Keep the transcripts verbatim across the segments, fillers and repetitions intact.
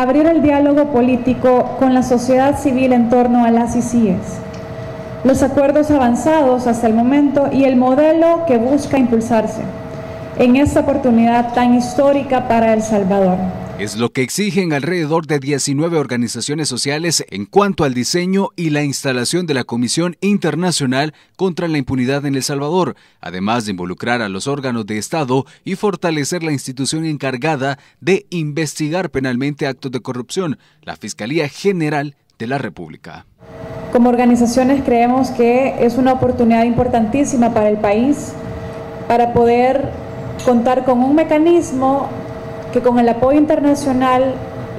abrir el diálogo político con la sociedad civil en torno a las I C I E S, los acuerdos avanzados hasta el momento y el modelo que busca impulsarse en esta oportunidad tan histórica para El Salvador. Es lo que exigen alrededor de diecinueve organizaciones sociales en cuanto al diseño y la instalación de la Comisión Internacional contra la Impunidad en El Salvador, además de involucrar a los órganos de Estado y fortalecer la institución encargada de investigar penalmente actos de corrupción, la Fiscalía General de la República. Como organizaciones creemos que es una oportunidad importantísima para el país para poder contar con un mecanismo que con el apoyo internacional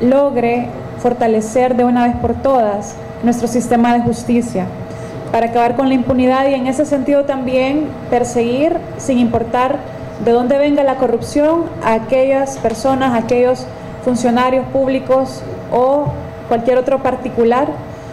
logre fortalecer de una vez por todas nuestro sistema de justicia, para acabar con la impunidad y en ese sentido también perseguir, sin importar de dónde venga la corrupción, a aquellas personas, a aquellos funcionarios públicos o cualquier otro particular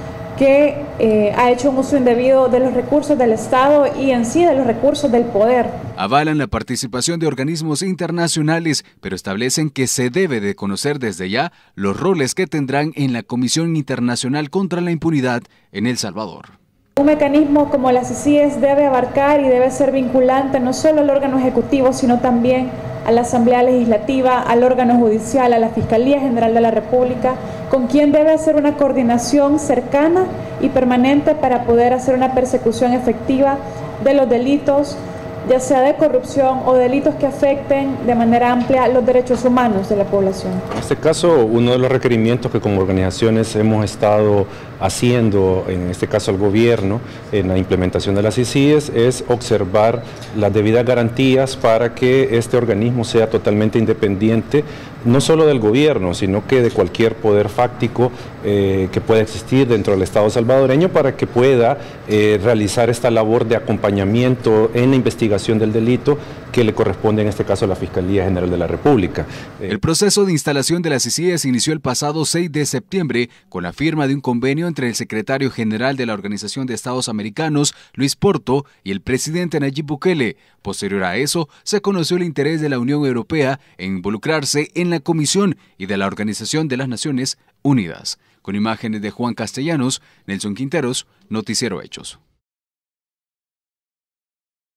que eh, ha hecho un uso indebido de los recursos del Estado y en sí de los recursos del poder. Avalan la participación de organismos internacionales, pero establecen que se debe de conocer desde ya los roles que tendrán en la Comisión Internacional contra la Impunidad en El Salvador. Un mecanismo como las I C I E S debe abarcar y debe ser vinculante no solo al órgano ejecutivo, sino también a la Asamblea Legislativa, al órgano judicial, a la Fiscalía General de la República, con quien debe hacer una coordinación cercana y permanente para poder hacer una persecución efectiva de los delitos, ya sea de corrupción o delitos que afecten de manera amplia los derechos humanos de la población. En este caso, uno de los requerimientos que como organizaciones hemos estado haciendo, en este caso al gobierno, en la implementación de las I C I E S, es observar las debidas garantías para que este organismo sea totalmente independiente, no solo del gobierno, sino que de cualquier poder fáctico eh, que pueda existir dentro del Estado salvadoreño, para que pueda eh, realizar esta labor de acompañamiento en la investigación del delito que le corresponde en este caso a la Fiscalía General de la República. El proceso de instalación de las I C I E S inició el pasado seis de septiembre con la firma de un convenio entre el secretario general de la Organización de Estados Americanos, Luis Porto, y el presidente Nayib Bukele. Posterior a eso, se conoció el interés de la Unión Europea en involucrarse en la comisión y de la Organización de las Naciones Unidas. Con imágenes de Juan Castellanos, Nelson Quinteros, Noticiero Hechos.